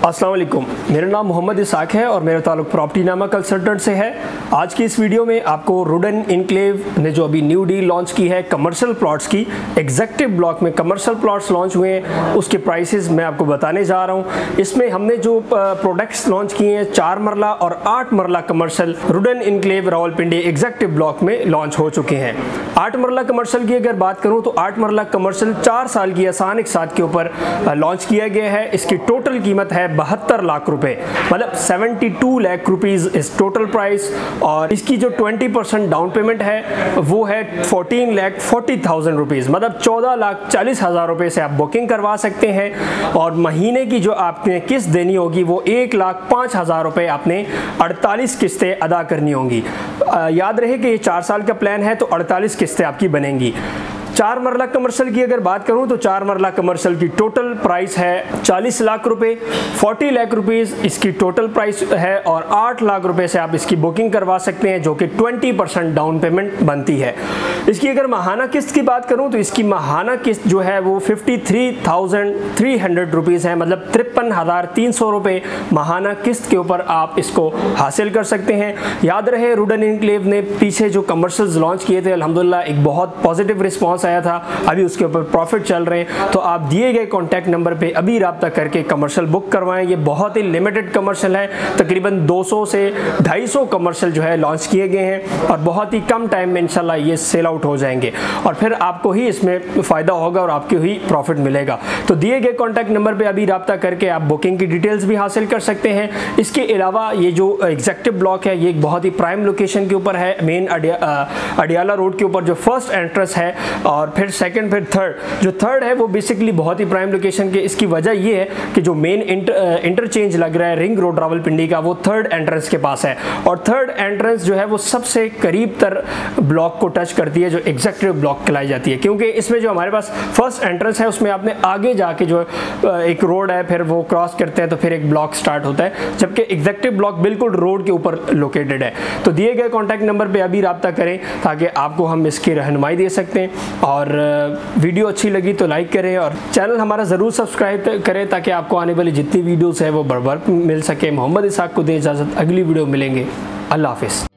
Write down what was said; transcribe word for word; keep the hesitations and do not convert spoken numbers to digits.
अस्सलाम वालेकुम, मेरा नाम मोहम्मद इसाक है और मेरा ताल्लुक प्रॉपर्टी नामा कंसल्टेंट से है। आज की इस वीडियो में आपको रुडन इनक्लेव ने जो अभी न्यू डील लॉन्च की है कमर्शियल प्लॉट्स की, एग्जेक्टिव ब्लॉक में कमर्शियल प्लॉट्स लॉन्च हुए हैं, उसके प्राइसेस मैं आपको बताने जा रहा हूं। इसमें हमने जो प्रोडक्ट्स लॉन्च किए हैं चार मरला और आठ मरला commercial Rudn enclave Rawalpindi executive block में लॉन्च हो चुके हैं। आठ मरला कमर्शियल की अगर बात करूँ तो आठ मरला कमर्शियल चार साल की आसान एक साथ के ऊपर लॉन्च किया गया है। इसकी टोटल कीमत है बहत्तर लाख रुपए, मतलब बहत्तर लाख रुपीस इस टोटल प्राइस। और इसकी जो बीस परसेंट डाउन पेमेंट है वो है चौदह लाख चालीस हज़ार रुपीस, मतलब चौदह लाख चालीस हज़ार रुपए से आप बुकिंग करवा सकते हैं। और महीने की जो आपने किस्त देनी होगी वो एक लाख पाँच हज़ार रुपये आपने अड़तालीस किस्तें अदा करनी होंगी। याद रहे कि ये चार साल का प्लान है तो अड़तालीस किस्तें आपकी बनेंगी। चार मरला कमर्शियल की अगर बात करूं तो चार मरला कमर्शियल की टोटल प्राइस है चालीस लाख रुपए, चालीस लाख रुपीस इसकी टोटल प्राइस है और आठ लाख रुपए से आप इसकी बुकिंग करवा सकते हैं, जो कि बीस परसेंट डाउन पेमेंट बनती है। इसकी अगर माहाना किस्त की बात करूं तो इसकी माहाना किस्त जो है वो fifty three thousand three hundred rupees है, मतलब तिरपन हज़ार तीन सौ रुपये माहाना किस्त के ऊपर आप इसको हासिल कर सकते हैं। याद रहे रुडन इनक्लेव ने पीछे जो कमर्शियल्स लॉन्च किए थे अल्हम्दुलिल्लाह एक बहुत पॉजिटिव रिस्पॉन्स आया था, अभी उसके ऊपर प्रॉफिट चल रहे हैं। तो आप दिए गए कॉन्टैक्ट नंबर पे अभी राब्ता करके कमर्शियल बुक करवाएं। ये बहुत ही लिमिटेड कमर्शियल है, तकरीबन दो सौ से ढाई सौ कमर्शियल जो है लॉन्च किए गए हैं और बहुत ही कम टाइम में इंशाल्लाह ये सेल आउट हो जाएंगे और फिर आपको ही इसमें फ़ायदा होगा और आपको ही प्रॉफिट मिलेगा। तो दिए गए कॉन्टैक्ट नंबर पर अभी राब्ता करके आप बुकिंग की डिटेल्स भी हासिल कर सकते हैं। इसके अलावा ये जो एग्जेक्टिव ब्लॉक है ये एक बहुत ही प्राइम लोकेशन के ऊपर है, मेन अडियाला रोड के ऊपर जो फर्स्ट एंट्रेंस है और फिर सेकंड फिर थर्ड। जो थर्ड है वो बेसिकली बहुत ही प्राइम लोकेशन के, इसकी वजह ये है कि जो मेन इंटर, इंटरचेंज लग रहा है रिंग रोड रावलपिंडी का वो थर्ड एंट्रेंस के पास है और थर्ड एंट्रेंस जो है वो सबसे करीब तर ब्लॉक को टच करती है जो एग्जेक्टिव ब्लॉक कहलाई जाती है, क्योंकि इसमें जो हमारे पास फर्स्ट एंट्रेंस है उसमें आपने आगे जाके जो एक रोड है फिर वो क्रॉस करते हैं तो फिर एक ब्लॉक स्टार्ट होता है, जबकि एग्जेक्टिव ब्लॉक बिल्कुल रोड के ऊपर लोकेटेड है। तो दिए गए कॉन्टैक्ट नंबर पर अभी राब्ता करें ताकि आपको हम इसकी रहनुमाई दे सकते हैं। और वीडियो अच्छी लगी तो लाइक करें और चैनल हमारा ज़रूर सब्सक्राइब करें ताकि आपको आने वाली जितनी वीडियोस है वो बर बर मिल सके। मोहम्मद इसाक को दे इजाज़त, अगली वीडियो मिलेंगे। अल्लाह हाफिज़।